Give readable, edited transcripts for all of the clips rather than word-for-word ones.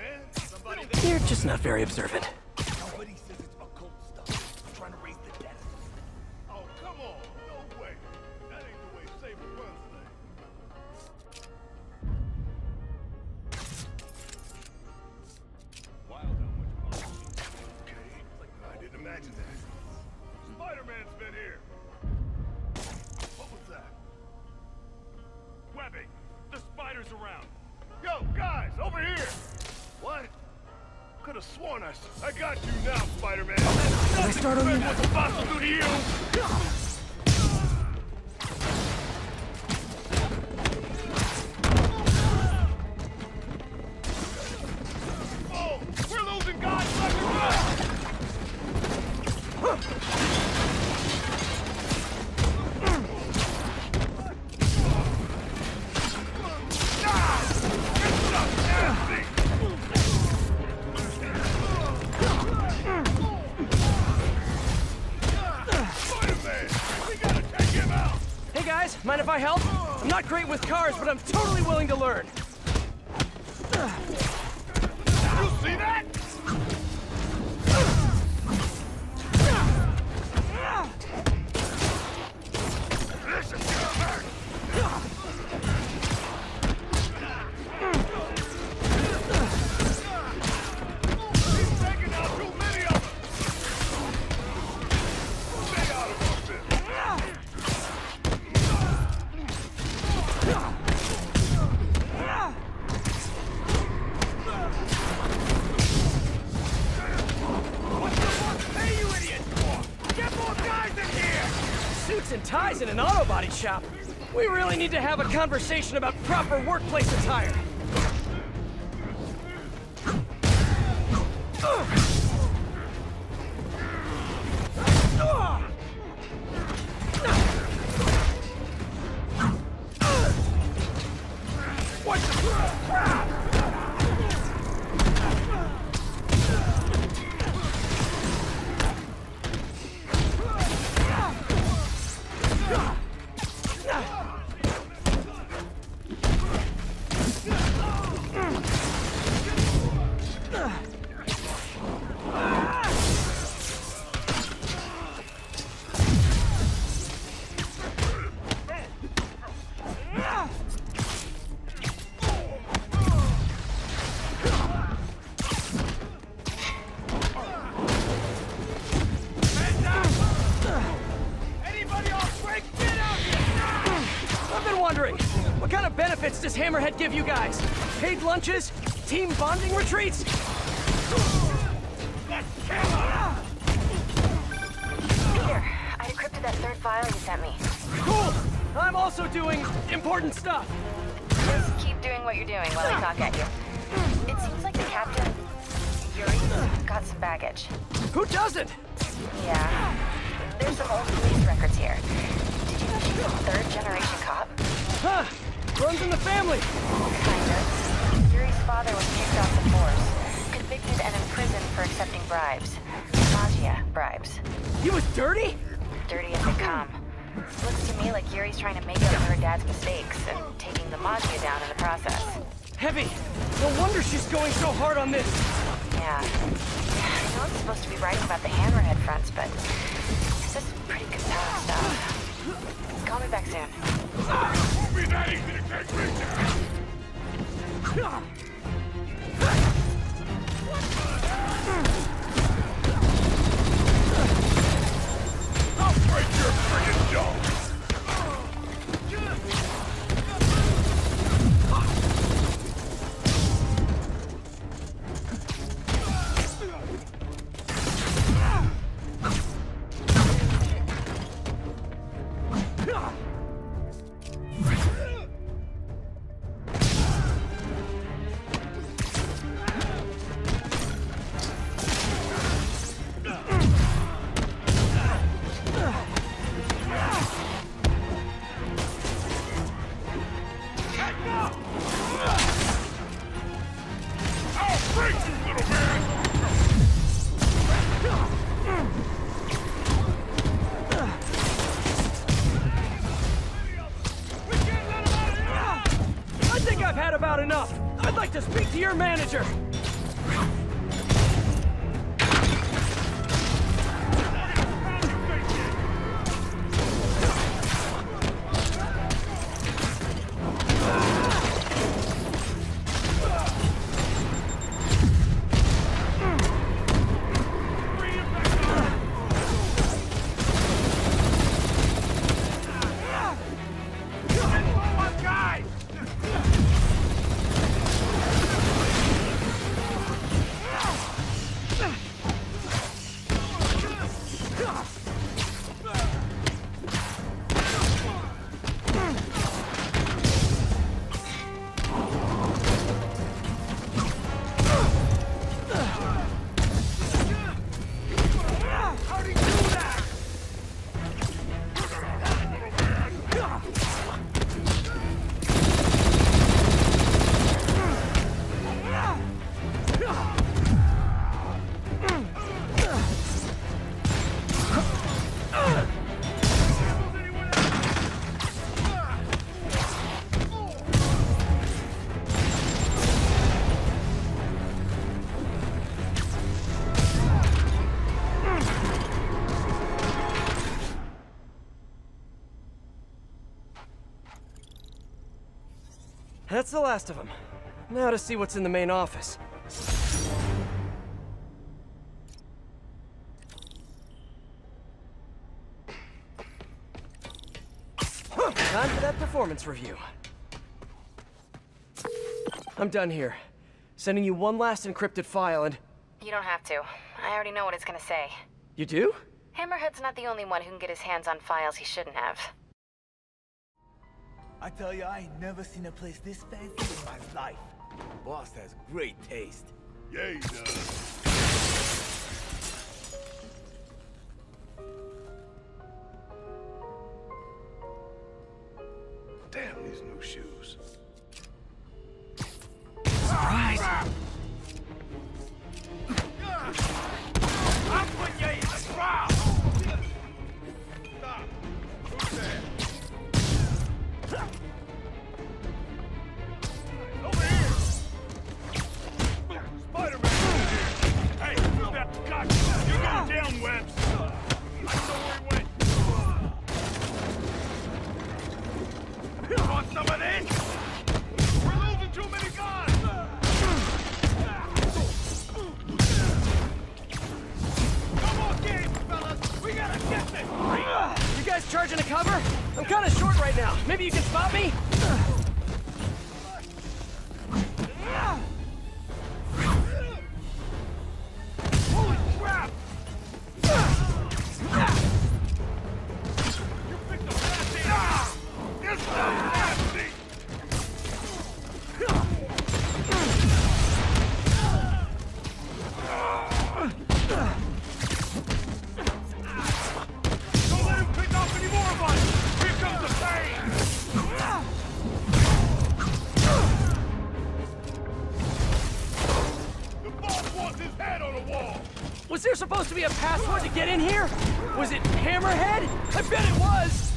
man. Somebody You're just not very observant. Nobody says it's occult stuff. I'm trying to raise the dead. Oh, come on. No way. That ain't the way Saber runs things. Wild how much power she has. Okay. I didn't imagine that. Spider-Man's been here. What was that? Webbing. The spider's around. Yo, guys, over here. What? Could have sworn I got you now, Spider-Man. Did I start on you? What's possible to you? Oh, we're losing guys left and right. Hey guys, mind if I help? I'm not great with cars, but I'm totally willing to learn. You see that? This is gonna hurt. He's taking out too many of them. Stay out of this. Hey, you idiot! Get more guys in here! Suits and ties in an auto body shop. We really need to have a conversation about proper workplace attire. What kind of benefits does Hammerhead give you guys? Paid lunches? Team bonding retreats? Peter, I decrypted that third file you sent me. Cool! I'm also doing important stuff. Just keep doing what you're doing while I talk at you. It seems like the captain, Yuri, got some baggage. Who doesn't? Yeah. There's some old police records here. Did you know she's a third-generation cop? Huh. Runs in the family. Kind of. Yuri's father was kicked off the force, convicted and imprisoned for accepting bribes. Magia bribes. He was dirty? Dirty as they come. Looks to me like Yuri's trying to make up for her dad's mistakes and taking the Magia down in the process. Heavy. No wonder she's going so hard on this. Yeah. I know I'm supposed to be writing about the Hammerhead fronts, but this is pretty compelling stuff. Call me back soon. Won't be that easy to take me down. I'll break your friggin' jaw. I've had about enough. I'd like to speak to your manager. That's the last of them. Now to see what's in the main office. Time for that performance review. I'm done here. Sending you one last encrypted file and... You don't have to. I already know what it's gonna say. You do? Hammerhead's not the only one who can get his hands on files he shouldn't have. I tell you, I ain't never seen a place this fancy in my life. Boss has great taste. Yeah, he does. Damn these new shoes. Surprise! I'm putting you in the crowd! Stop! Who's there? Over here! Spider-Man! Hey, that cock! You got down, Webs! I saw where he went! You want some of this? We're losing too many guys! Come on, game, fellas! We gotta get this! You guys charging a cover? I'm kind of short right now. Maybe you can spot me? Holy crap! You picked the best end! This is nasty! Don't let him pick off any more of us! Here comes the pain! The boss wants his head on the wall! Was there supposed to be a password to get in here? Was it Hammerhead? I bet it was!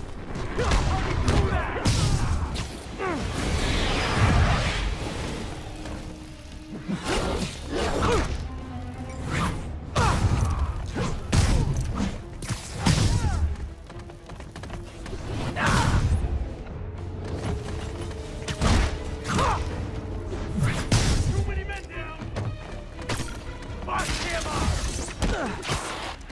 Too many men down! March him up!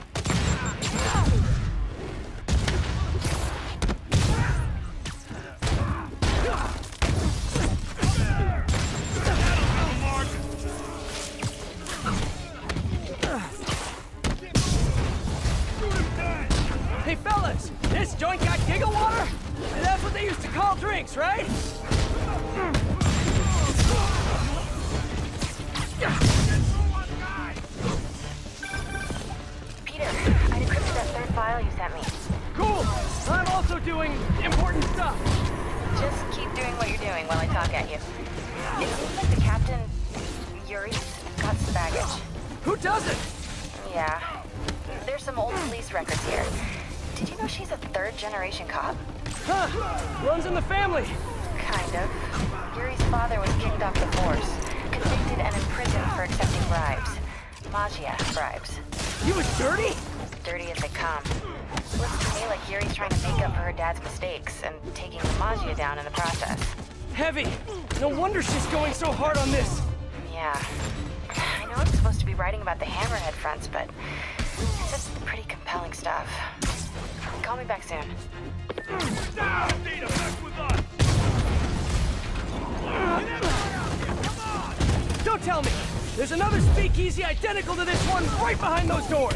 Hey fellas, this joint got giggle water? That's what they used to call drinks, right? Peter, I decrypted that third file you sent me. Cool! I'm also doing important stuff. Just keep doing what you're doing while I talk at you. It seems like the captain, Yuri's, got some baggage. Who doesn't? Yeah. There's some old police records here. Did you know she's a third-generation cop? Huh, runs in the family. Kind of. Yuri's father was kicked off the force, convicted and imprisoned for accepting bribes. Magia bribes. He was dirty? Dirty as they come. Looks to me like Yuri's trying to make up for her dad's mistakes and taking the Magia down in the process. Heavy. No wonder she's going so hard on this. Yeah. I know I'm supposed to be writing about the Hammerhead fronts, but this is pretty compelling stuff. Call me back soon. Now, Data, back with us! Don't tell me! There's another speakeasy identical to this one right behind those doors!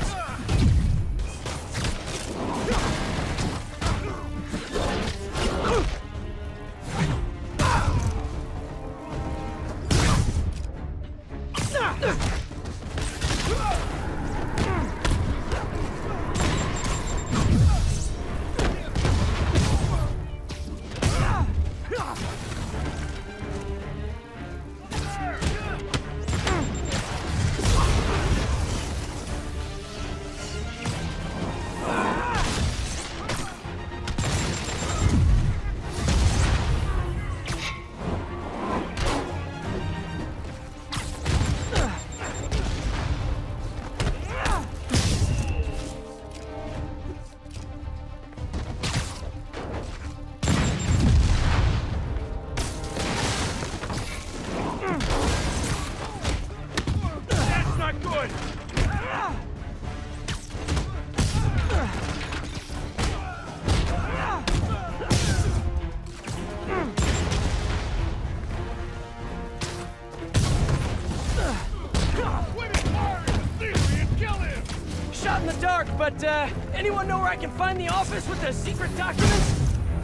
but anyone know where I can find the office with the secret documents?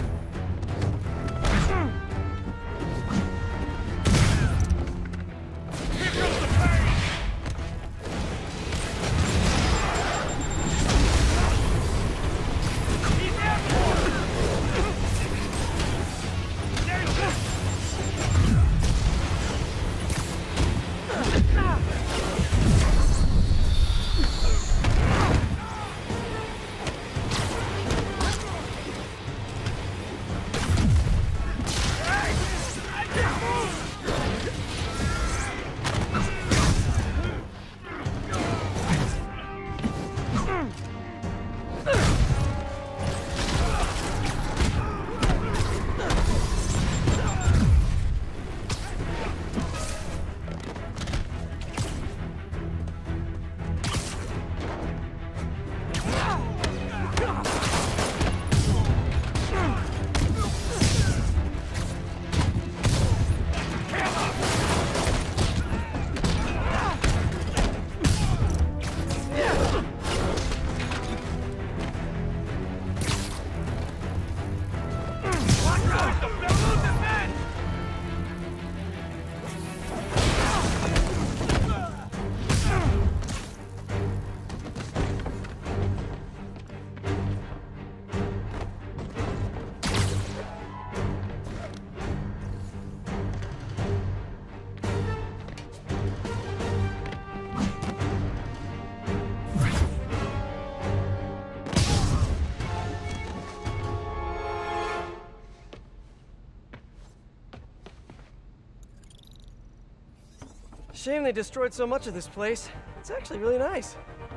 Shame they destroyed so much of this place. It's actually really nice.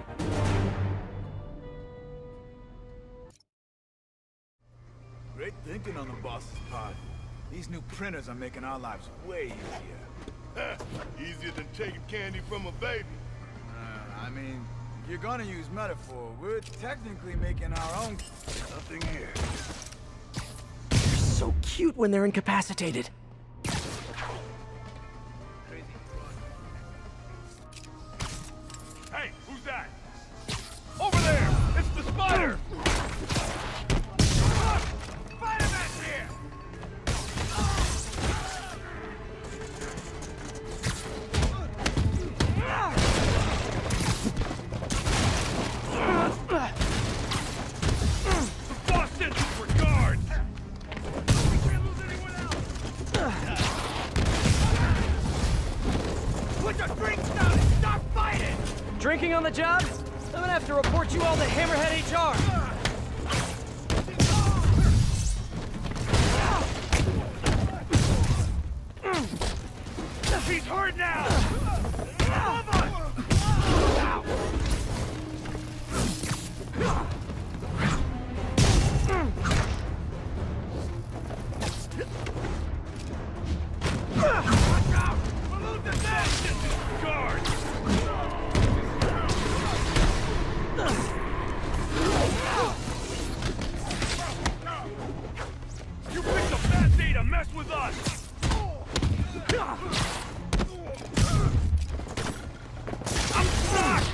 Great thinking on the boss's part. These new printers are making our lives way easier. Easier than taking candy from a baby. I mean, if you're gonna use metaphor, we're technically making our own... Nothing here. They're so cute when they're incapacitated. Hey, who's that? Over there! It's the spider! Spider-Man's here! The boss sent you for guards! We can't lose anyone else! Put your drinks down and stop fighting! Drinking on the job? I'm gonna have to report you all to Hammerhead HR. He's hurt now! Watch out! We're losing this! Guards! You picked a bad day to mess with us! I'm stuck!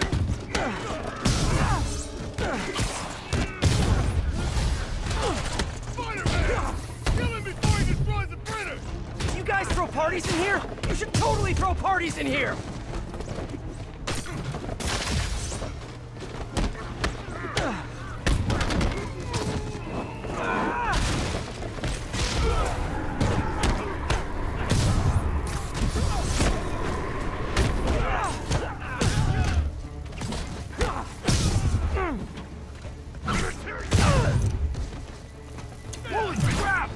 Spider-Man! Kill him before he destroys the printer! You guys throw parties in here? You should totally throw parties in here! Holy crap!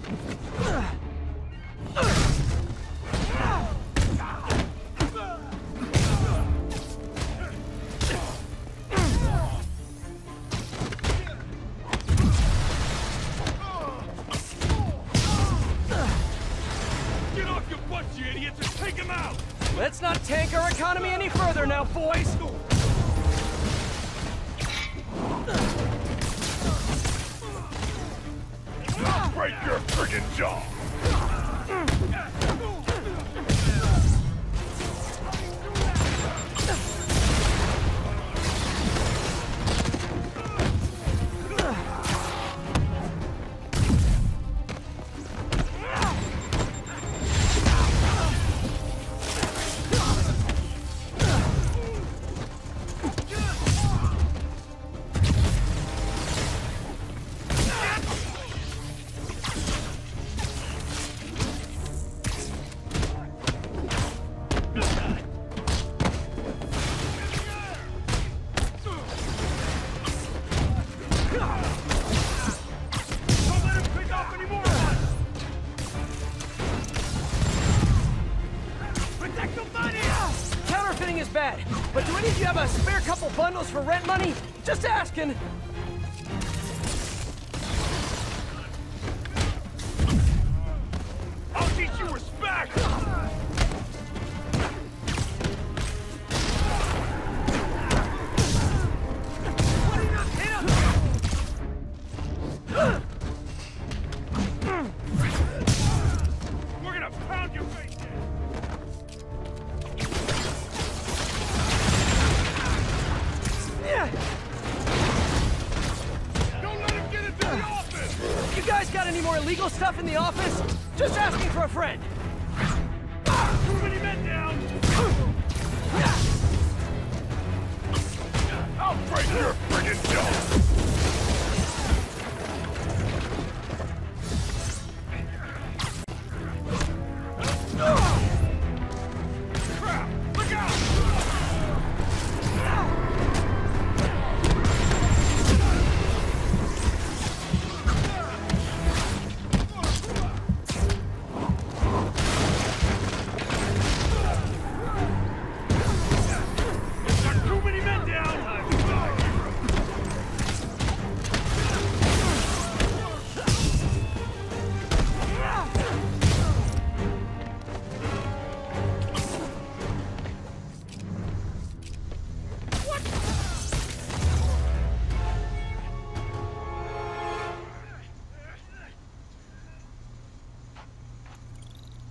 Get off your butts, you idiots, and take him out! Let's not tank our economy any further now, boys! I'll break your friggin' jaw! as bad. But do any of you have a spare couple bundles for rent money? Just asking. I'll teach you respect! We're gonna pound your face in! Yeah. Don't let him get into the office! You guys got any more illegal stuff in the office? Just asking for a friend. Too many men down! I'll break your friggin' jaw! Crap! Look out! Got too many men down!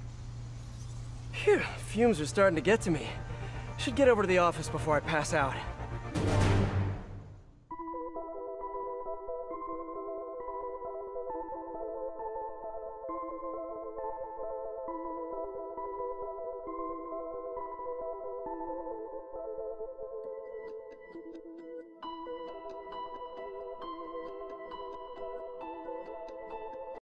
Phew, fumes are starting to get to me. Should get over to the office before I pass out.